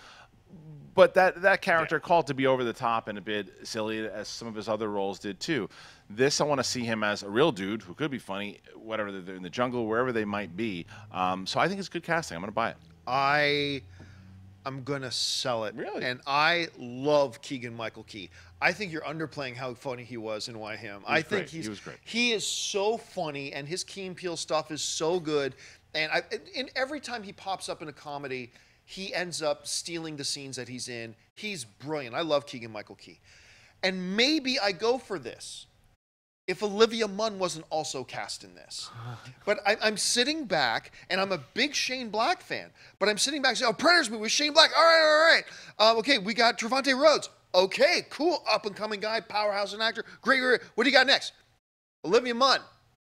but that, that character yeah. called to be over the top and a bit silly, as some of his other roles did too. This, I want to see him as a real dude who could be funny, whatever they're in the jungle, wherever they might be. Um, so I think it's good casting. I'm going to buy it. I, I'm going to sell it. Really? And I love Keegan-Michael Key. I think you're underplaying how funny he was in Why Him. I think great. he's He was great. He is so funny, and his Key and Peele stuff is so good. And I, and every time he pops up in a comedy, he ends up stealing the scenes that he's in. He's brilliant. I love Keegan-Michael Key. And maybe I go for this if Olivia Munn wasn't also cast in this. But I, I'm sitting back, and I'm a big Shane Black fan, but I'm sitting back saying, oh, Predators movie with Shane Black. All right, all right. Uh, okay, we got Trevante Rhodes. Okay, cool, up-and-coming guy, powerhouse and actor. Great, great. What do you got next? Olivia Munn.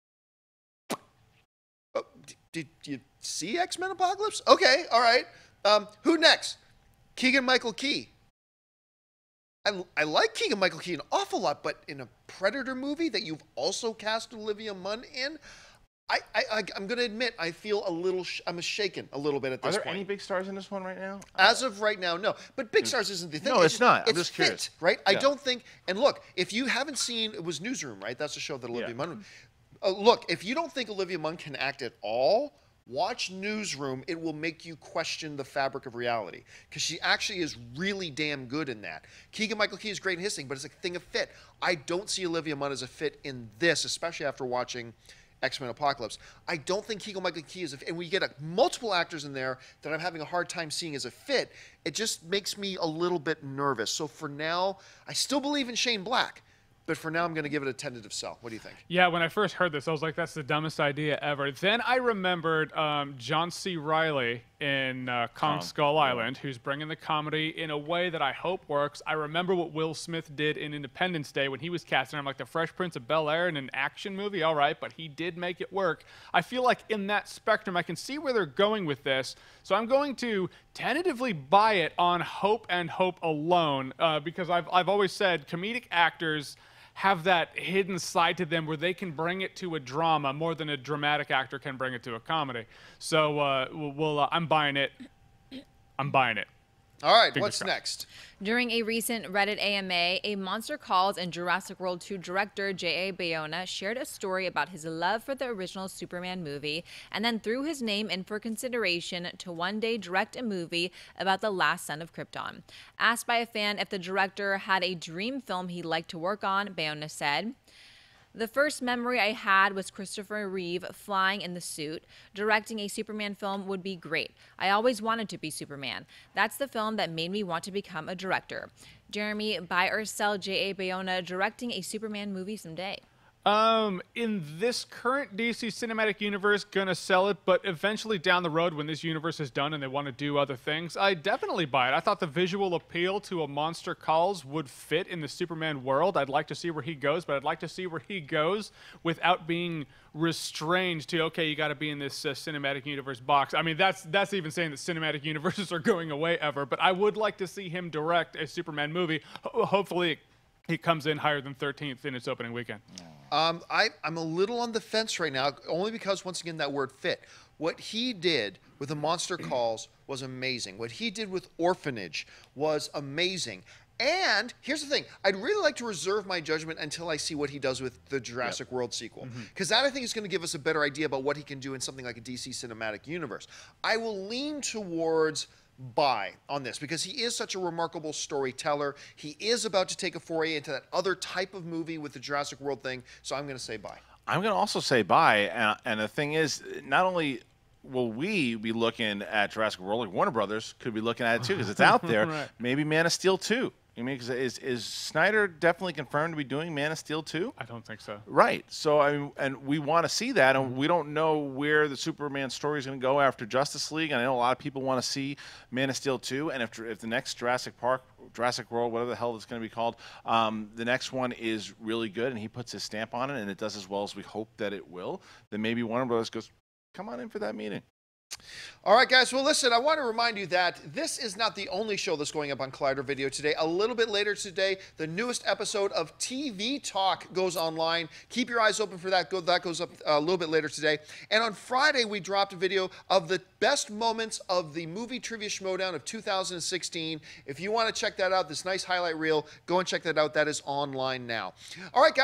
Oh, did, did you see X-Men Apocalypse? Okay, all right. Um, who next? Keegan-Michael Key. I, I like Keegan-Michael Key an awful lot, but in a Predator movie that you've also cast Olivia Munn in, I, I, I, I'm going to admit I feel a little, sh- I'm shaken a little bit at Are this there point. any big stars in this one right now? As of right now, no. But Big Stars isn't the thing. No, it's not. I'm It's just fit, curious. right? I Yeah. don't think. And look, if you haven't seen, it was Newsroom, right? That's the show that Olivia Yeah. Munn. Uh, look, if you don't think Olivia Munn can act at all, watch Newsroom. It will make you question the fabric of reality because she actually is really damn good in that. Keegan-Michael Key is great in his thing, but it's a thing of fit. I don't see Olivia Munn as a fit in this, especially after watching X-Men Apocalypse. I don't think Keegan-Michael Key is a fit. And we get a, multiple actors in there that I'm having a hard time seeing as a fit. It just makes me a little bit nervous. So for now, I still believe in Shane Black, but for now I'm going to give it a tentative sell. What do you think? Yeah, when I first heard this, I was like, that's the dumbest idea ever. Then I remembered um, John C. Reilly in uh, Kong Kong, Skull yeah. Island, who's bringing the comedy in a way that I hope works. I remember what Will Smith did in Independence Day when he was casting him like the Fresh Prince of Bel-Air in an action movie. All right, but he did make it work. I feel like in that spectrum, I can see where they're going with this. So I'm going to tentatively buy it on hope and hope alone uh, because I've, I've always said comedic actors have that hidden side to them where they can bring it to a drama more than a dramatic actor can bring it to a comedy. So uh, we'll, uh, I'm buying it. I'm buying it. All right, Fingers what's crossed. next? During a recent Reddit A M A, A Monster Calls and Jurassic World two director J A Bayona shared a story about his love for the original Superman movie and then threw his name in for consideration to one day direct a movie about the last son of Krypton. Asked by a fan if the director had a dream film he'd like to work on, Bayona said, "The first memory I had was Christopher Reeve flying in the suit. Directing a Superman film would be great. I always wanted to be Superman. That's the film that made me want to become a director." Jeremy, buy or sell J A Bayona directing a Superman movie someday? Um, in this current D C cinematic universe, gonna sell it, but eventually down the road when this universe is done and they want to do other things, I definitely buy it. I thought the visual appeal to A Monster Calls would fit in the Superman world. I'd like to see where he goes, but I'd like to see where he goes without being restrained to, okay, you got to be in this uh, cinematic universe box. I mean, that's that's even saying that cinematic universes are going away ever, but I would like to see him direct a Superman movie. Ho- hopefully he comes in higher than thirteenth in its opening weekend. Um, I, I'm a little on the fence right now, only because, once again, that word fit. What he did with The Monster Calls was amazing. What he did with Orphanage was amazing. And here's the thing. I'd really like to reserve my judgment until I see what he does with the Jurassic Yep. World sequel. Because that, I think, is going to give us a better idea about what he can do in something like a D C cinematic universe. I will lean towards buy on this because he is such a remarkable storyteller. He is about to take a foray into that other type of movie with the Jurassic World thing, so I'm going to say buy. I'm going to also say buy, and, and the thing is, not only will we be looking at Jurassic World, like Warner Brothers could be looking at it too because it's out there. Right. Maybe Man of Steel two. I mean, 'cause is is Snyder definitely confirmed to be doing Man of Steel two? I don't think so. Right. So I mean, and we want to see that, and we don't know where the Superman story is going to go after Justice League. And I know a lot of people want to see Man of Steel two, and if if the next Jurassic Park, Jurassic World, whatever the hell it's going to be called, um, the next one is really good, and he puts his stamp on it, and it does as well as we hope that it will, then maybe Warner Brothers goes, come on in for that meeting. All right, guys. Well, listen, I want to remind you that this is not the only show that's going up on Collider Video today. A little bit later today, the newest episode of T V Talk goes online. Keep your eyes open for that. Go, that goes up a little bit later today. And on Friday, we dropped a video of the best moments of the movie Trivia Schmodown of two thousand sixteen. If you want to check that out, this nice highlight reel, go and check that out. That is online now. All right, guys.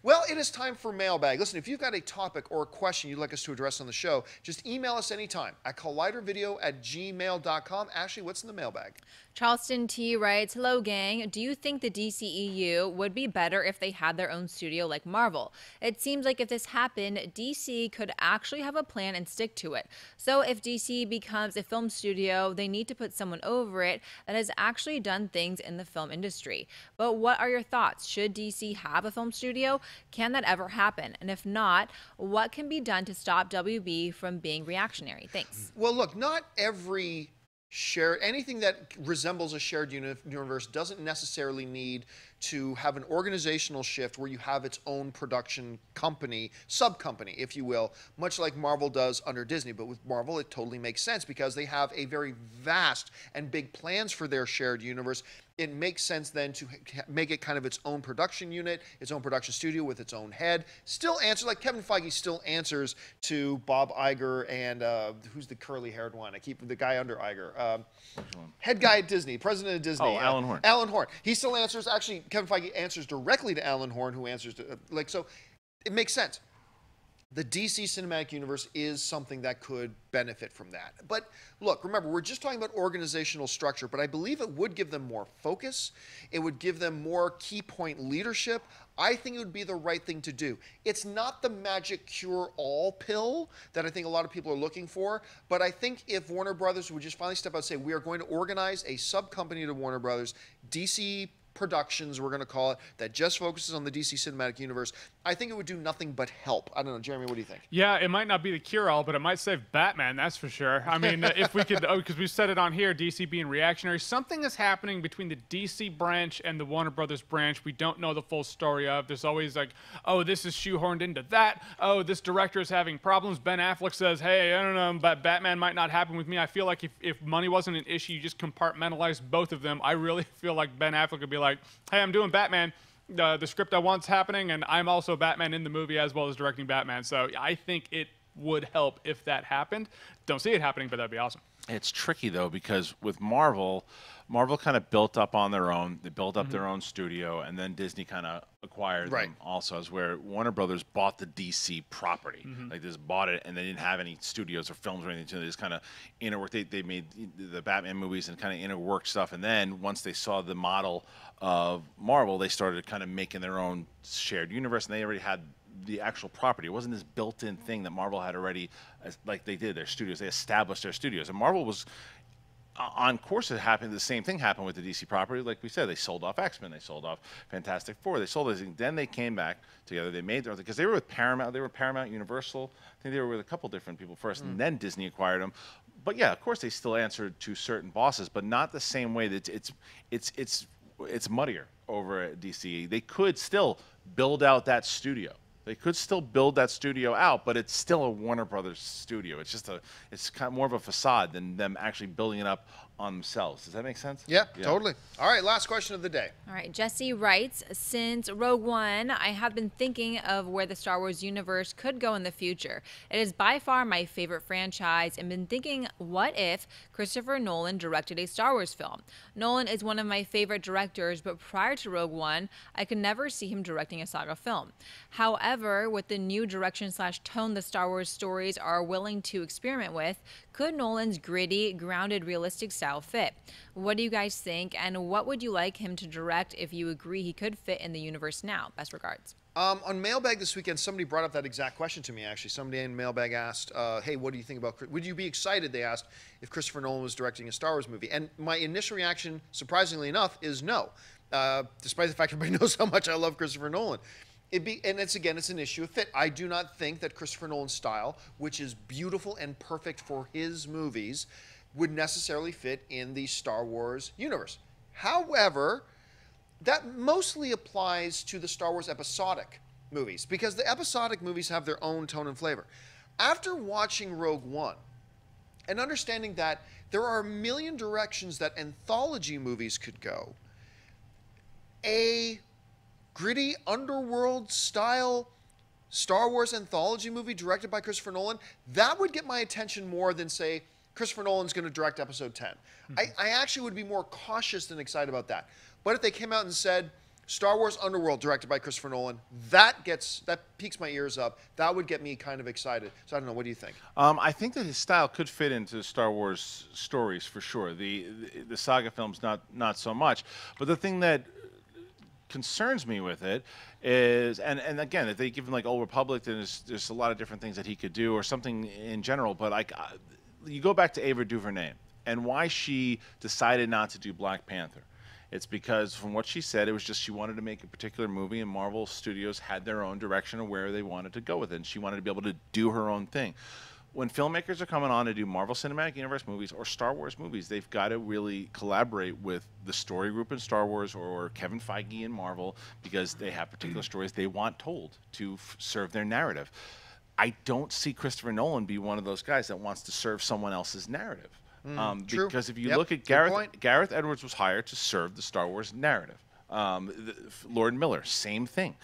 Well, it is time for Mailbag. Listen, if you've got a topic or a question you'd like us to address on the show, just email us anytime at collidervideo at gmail dot com. Ashley, what's in the mailbag? Charleston T writes, hello gang, do you think the D C E U would be better if they had their own studio like Marvel? It seems like if this happened, D C could actually have a plan and stick to it. So if D C becomes a film studio, they need to put someone over it that has actually done things in the film industry. But what are your thoughts? Should D C have a film studio? Can that ever happen? And if not, what can be done to stop W B from being reactionary? Thanks. Well, look, not every shared anything that resembles a shared uni universe doesn't necessarily need to have an organizational shift where you have its own production company, sub-company, if you will, much like Marvel does under Disney. But with Marvel, it totally makes sense because they have a very vast and big plans for their shared universe. It makes sense then to make it kind of its own production unit, its own production studio with its own head. Still answer, like Kevin Feige still answers to Bob Iger and uh, who's the curly-haired one? I keep the guy under Iger. Um, head guy at Disney, president of Disney. Oh, uh, Alan Horn. Alan Horn. He still answers, actually, Kevin Feige answers directly to Alan Horn, who answers to, uh, like, so it makes sense. The D C Cinematic Universe is something that could benefit from that. But look, remember, we're just talking about organizational structure, but I believe it would give them more focus. It would give them more key point leadership. I think it would be the right thing to do. It's not the magic cure-all pill that I think a lot of people are looking for, but I think if Warner Brothers would just finally step out and say, we are going to organize a sub-company to Warner Brothers, D C Productions, we're going to call it, that just focuses on the D C Cinematic Universe, I think it would do nothing but help. I don't know, Jeremy, what do you think? Yeah, it might not be the cure-all, but it might save Batman, that's for sure. I mean, if we could, oh, because we've said it on here, D C being reactionary, something is happening between the D C branch and the Warner Brothers branch we don't know the full story of. There's always like, oh, this is shoehorned into that. Oh, this director is having problems. Ben Affleck says, hey, I don't know, but Batman might not happen with me. I feel like if, if money wasn't an issue, you just compartmentalize both of them. I really feel like Ben Affleck would be like, hey, I'm doing Batman. Uh, the script I want's happening, and I'm also Batman in the movie as well as directing Batman. So I think it would help if that happened. Don't see it happening, but that'd be awesome. It's tricky, though, because with Marvel, Marvel kind of built up on their own. They built up mm-hmm. their own studio, and then Disney kind of acquired right. them also, as where Warner Brothers bought the D C property. Mm-hmm. Like, they just bought it, and they didn't have any studios or films or anything. So they just kind of interworked. They, they made the Batman movies and kind of interworked stuff. And then once they saw the model of Marvel, they started kind of making their own shared universe, and they already had the actual property. It wasn't this built-in thing that Marvel had already, as, like they did, their studios. They established their studios. And Marvel was on course to happen. The same thing happened with the D C property. Like we said, they sold off X-Men. They sold off Fantastic Four. They sold everything. Then they came back together. They made their, because they were with Paramount. They were Paramount, Universal. I think they were with a couple different people first, mm. and then Disney acquired them. But yeah, of course, they still answered to certain bosses, but not the same way that it's it's it's it's muddier over at D C. They could still build out that studio. They could still build that studio out, but it's still a Warner Brothers studio. It's just a, it's kind of more of a facade than them actually building it up on themselves. Does that make sense? Yeah, yeah, totally. All right, last question of the day. All right, Jesse writes, since Rogue One, I have been thinking of where the Star Wars universe could go in the future. It is by far my favorite franchise, and been thinking, what if Christopher Nolan directed a Star Wars film? Nolan is one of my favorite directors, but prior to Rogue One, I could never see him directing a saga film. However, with the new direction slash tone the Star Wars stories are willing to experiment with, could Nolan's gritty, grounded, realistic style fit? What do you guys think, and what would you like him to direct if you agree he could fit in the universe now? Best regards. Um, on Mailbag this weekend, somebody brought up that exact question to me, actually. Somebody in Mailbag asked, uh, hey, what do you think about, would you be excited, they asked, if Christopher Nolan was directing a Star Wars movie? And my initial reaction, surprisingly enough, is no, uh, despite the fact everybody knows how much I love Christopher Nolan. It'd be, and it's, again, it's an issue of fit. I do not think that Christopher Nolan's style, which is beautiful and perfect for his movies, would necessarily fit in the Star Wars universe. However, that mostly applies to the Star Wars episodic movies, because the episodic movies have their own tone and flavor. After watching Rogue One and understanding that there are a million directions that anthology movies could go, a gritty underworld style Star Wars anthology movie directed by Christopher Nolan, that would get my attention more than, say, Christopher Nolan's going to direct episode ten. Mm-hmm. I, I actually would be more cautious than excited about that. But if they came out and said, Star Wars Underworld, directed by Christopher Nolan. That gets that piques my ears up. That would get me kind of excited. So I don't know. What do you think? Um, I think that his style could fit into Star Wars stories for sure. The the, the saga films, not not so much. But the thing that concerns me with it is, and and again, if they give him like Old Republic, then there's there's a lot of different things that he could do, or something in general. But like, uh, you go back to Ava DuVernay and why she decided not to do Black Panther. It's because, from what she said, it was just she wanted to make a particular movie, and Marvel Studios had their own direction of where they wanted to go with it, and she wanted to be able to do her own thing. When filmmakers are coming on to do Marvel Cinematic Universe movies or Star Wars movies, they've got to really collaborate with the story group in Star Wars or Kevin Feige in Marvel, because they have particular stories they want told to f serve their narrative. I don't see Christopher Nolan be one of those guys that wants to serve someone else's narrative. Mm, um, because if you yep, look at Gareth, Gareth Edwards was hired to serve the Star Wars narrative. Um, the, Lord Miller, same thing.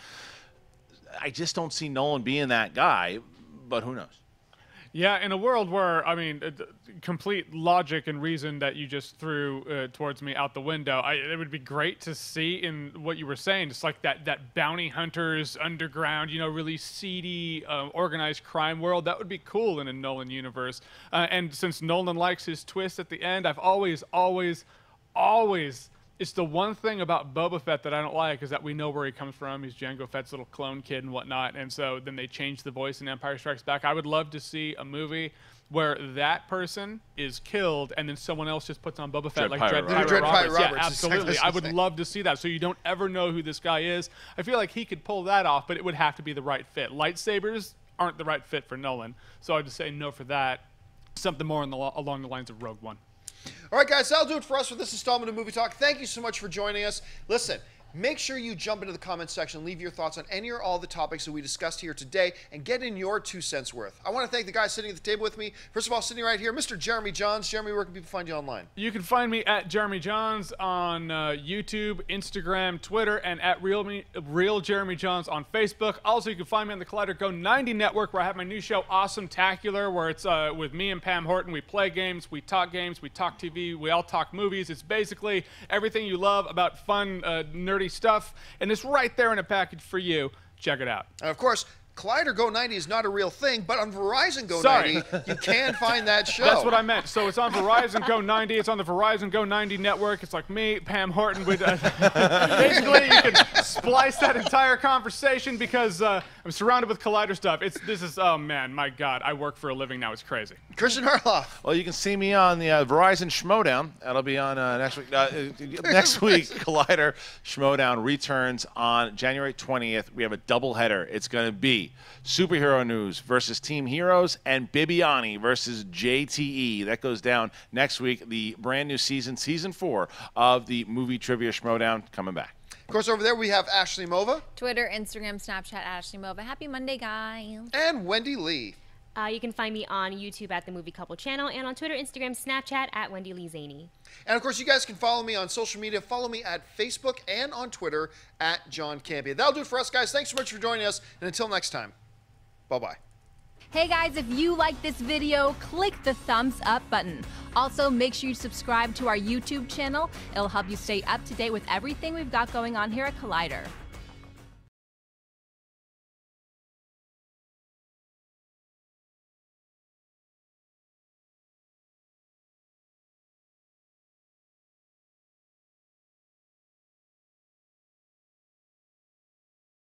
I just don't see Nolan being that guy, but who knows? Yeah, in a world where, I mean, uh, complete logic and reason that you just threw uh, towards me out the window, I, it would be great to see in what you were saying, just like that, that bounty hunters, underground, you know, really seedy, uh, organized crime world. That would be cool in a Nolan universe. Uh, and since Nolan likes his twist at the end, I've always, always, always... It's the one thing about Boba Fett that I don't like, is that we know where he comes from. He's Jango Fett's little clone kid and whatnot. And so then they changed the voice in Empire Strikes Back. I would love to see a movie where that person is killed and then someone else just puts on Boba Fett, Dread like Pirate Dread, Roberts. Pirate, Dread Roberts. Pirate Yeah, Roberts, absolutely. exactly. I would love to see that. So you don't ever know who this guy is. I feel like he could pull that off, but it would have to be the right fit. Lightsabers aren't the right fit for Nolan. So I'd just say no for that. Something more on the, along the lines of Rogue One. All right, guys, that'll do it for us for this installment of Movie Talk. Thank you so much for joining us. Listen, make sure you jump into the comments section, leave your thoughts on any or all the topics that we discussed here today, and get in your two cents worth. I want to thank the guys sitting at the table with me. First of all, sitting right here, Mister Jeremy Jahns. Jeremy, where can people find you online? You can find me at Jeremy Jahns on uh, YouTube, Instagram, Twitter, and at Real, me, Real Jeremy Jahns on Facebook. Also, you can find me on the Collider Go ninety Network, where I have my new show, Awesome Tacular, where it's uh, with me and Pam Horton. We play games, we talk games, we talk T V, we all talk movies. It's basically everything you love about fun, uh, nerdy stuff, and it's right there in a package for you. Check it out. And of course, Collider Go ninety is not a real thing, but on Verizon Go Sorry. ninety, you can find that show. That's what I meant. So it's on Verizon Go ninety. It's on the Verizon Go ninety network. It's like me, Pam Horton. With uh, basically, you can splice that entire conversation because uh, I'm surrounded with Collider stuff. It's this is oh man, my God, I work for a living now. It's crazy. Kristian Harloff. Well, you can see me on the uh, Verizon Schmodown. That'll be on uh, next week. Uh, next week, Collider Schmodown returns on January twentieth. We have a doubleheader. It's going to be Superhero News versus Team Heroes and Bibiani versus J T E. That goes down next week. The brand new season, season four of the Movie Trivia Schmodown, coming back. Of course, over there we have Ashley Mova. Twitter, Instagram, Snapchat, Ashley Mova. Happy Monday, guys. And Wendy Lee. Uh, you can find me on YouTube at the Movie Couple channel, and on Twitter, Instagram, Snapchat at Wendy Lee Zaney. And of course, you guys can follow me on social media. Follow me at Facebook and on Twitter at John Campea. That'll do it for us, guys. Thanks so much for joining us. And until next time, bye-bye. Hey guys, if you like this video, click the thumbs up button. Also, make sure you subscribe to our YouTube channel. It'll help you stay up to date with everything we've got going on here at Collider.